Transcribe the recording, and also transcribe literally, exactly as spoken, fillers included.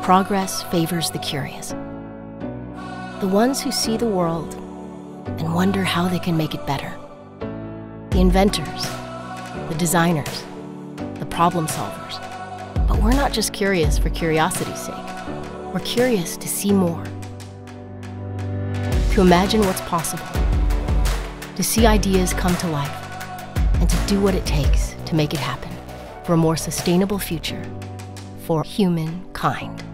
progress favors the curious. The ones who see the world and wonder how they can make it better. The inventors, the designers, the problem solvers. But we're not just curious for curiosity's sake. We're curious to see more, to imagine what's possible, to see ideas come to life, and to do what it takes to make it happen for a more sustainable future for humankind.